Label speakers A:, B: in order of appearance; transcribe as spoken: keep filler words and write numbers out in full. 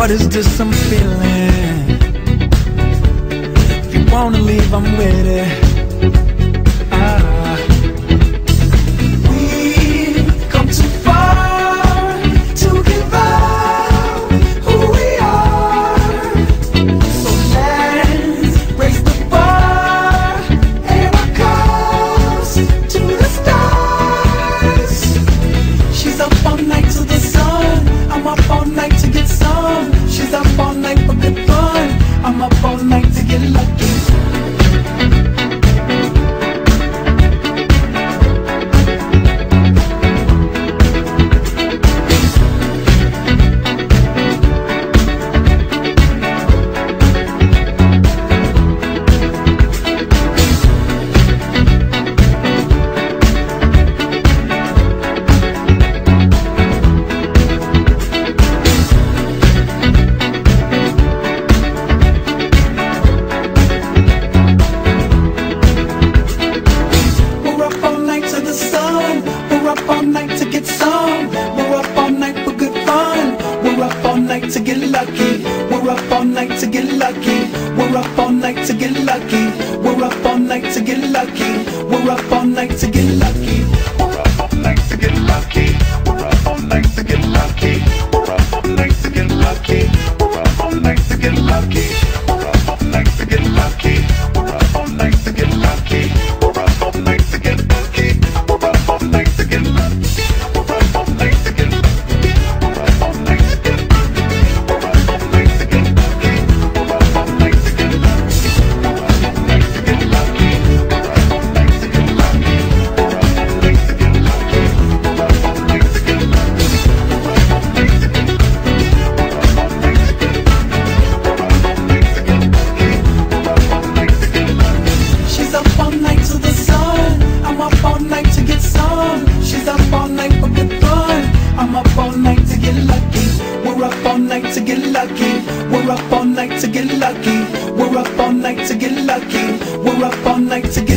A: What is this I'm feeling? If you wanna leave, I'm with it. Ah. We've come too far to give up who we are. So let's raise the bar and our cups to the stars. She's up all night to the sun, I'm up all night to get some. She's up all night for good fun, I'm up all night to get lucky. To get lucky, we're up all night to get lucky. We're up all night to get lucky. We're up all night to get lucky. We're up all night to get lucky. We're up all night to get lucky. We're up all night to get lucky. We're up all night to get lucky. We're up all night to get lucky. We're up all night to get lucky. We're up all night to get lucky. We're up all night to get lucky. We're up all night to get lucky. We're up all night to get lucky. We're up all night to get lucky. To get lucky, we're up all night to get lucky. We're up all night to get lucky. We're up all night to get